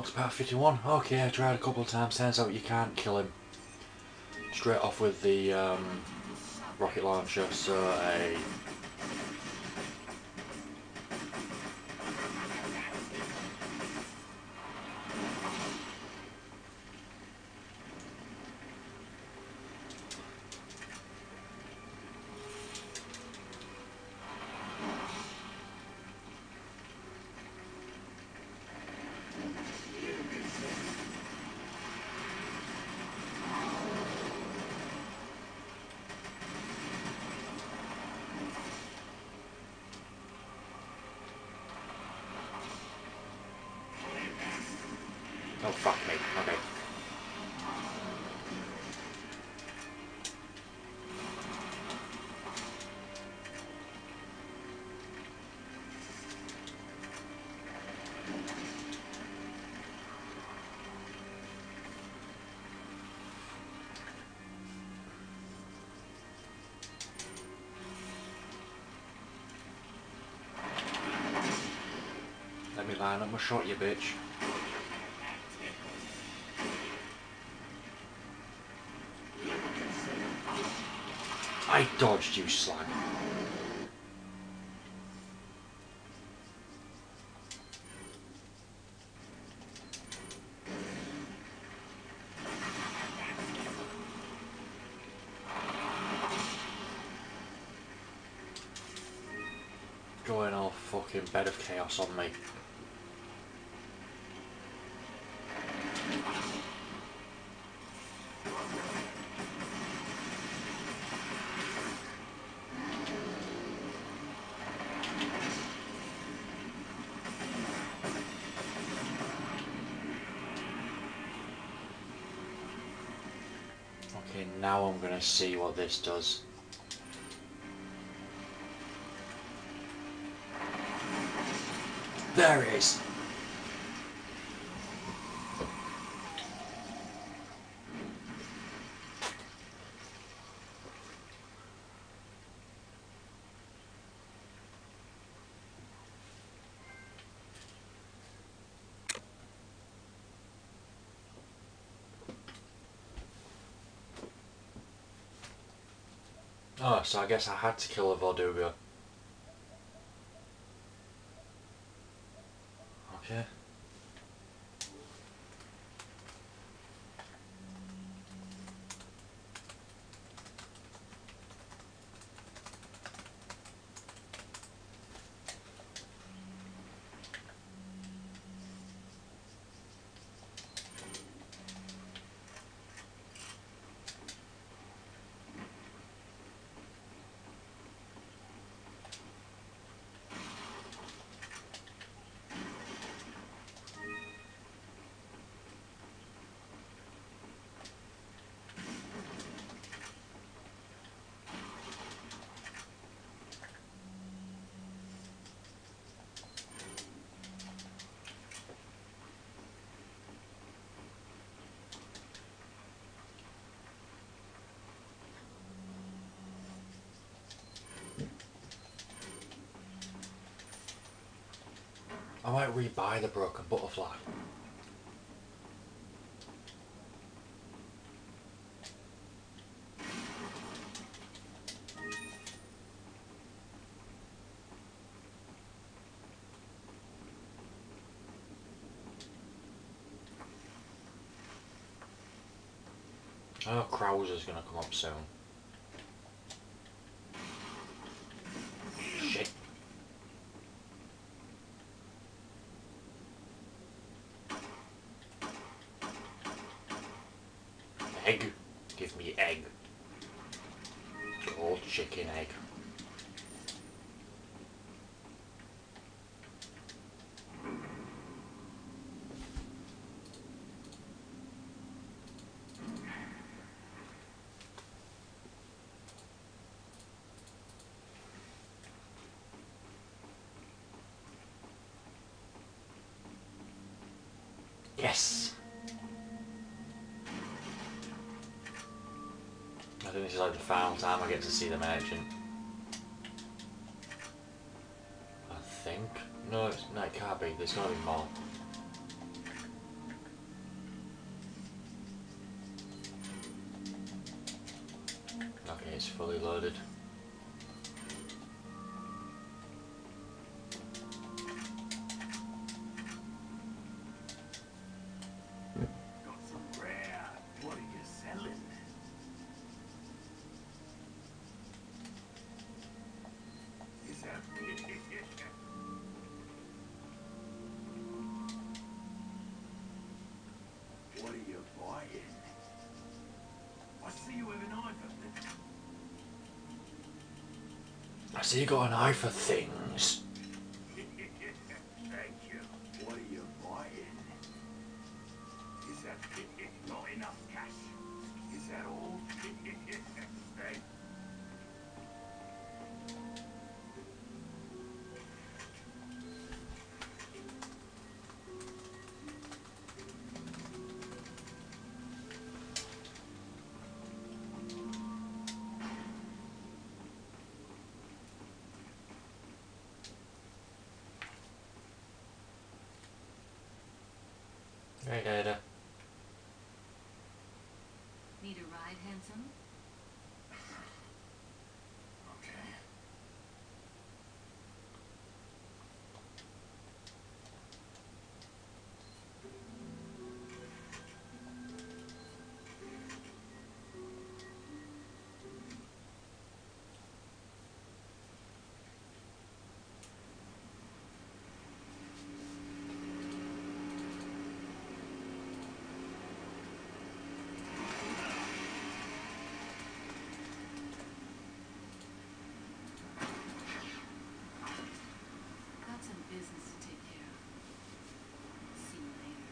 It's about 51. Okay, I tried a couple of times. Turns out you can't kill him straight off with the rocket launcher, so oh fuck me. Okay. Let me line up my shot, you bitch. I dodged, you slag. Going all fucking bed of chaos on me. Okay, now I'm gonna see what this does. There it is! Oh, so I guess I had to kill a Valdubia. Okay. I might rebuy the broken butterfly. Oh, Krauser's gonna come up soon. Shit. Egg. Give me egg. Cold chicken egg. Yes! I think this is like the final time I get to see the merchant. I think. No, it can't be. There's gotta be more. It's fully loaded. Got some rare. What are you selling? Is that what are you buying? I see you have an eye for things. I see you got an eye for things. Thank you. What are you buying? Is that not enough cash? Is that all? Thank Right, Ada. Need a ride, handsome? okay. Got some business to take care of. See you later.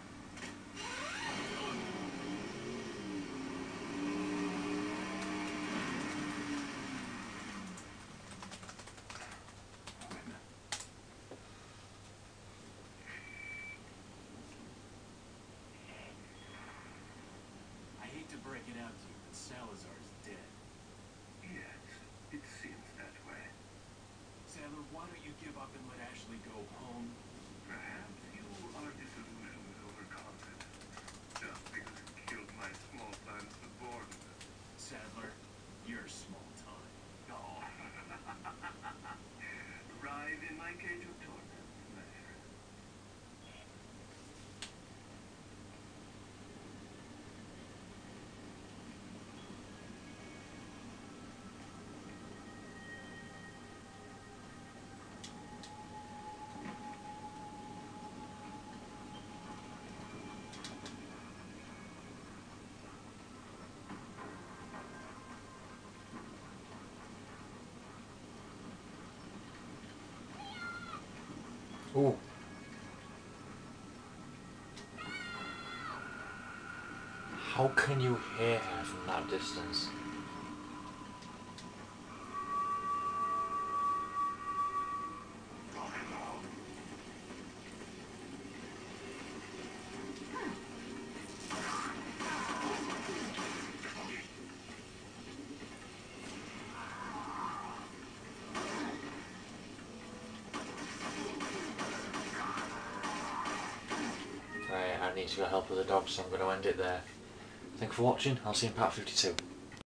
I hate to break it out to you, but Salazar's dead. Yes, it seems that way. Sadler, why don't you give up and let Ashley go home? Perhaps you are disillusioned with overconfidence, just because it killed my small time subordinate. Sadler, you're small time. Oh. Ride in my cage of torment, my friend. Ooh. How can you hear her from that distance? Right, I need to go help with the dog, so I'm going to end it there. Thank you for watching. I'll see you in part 52.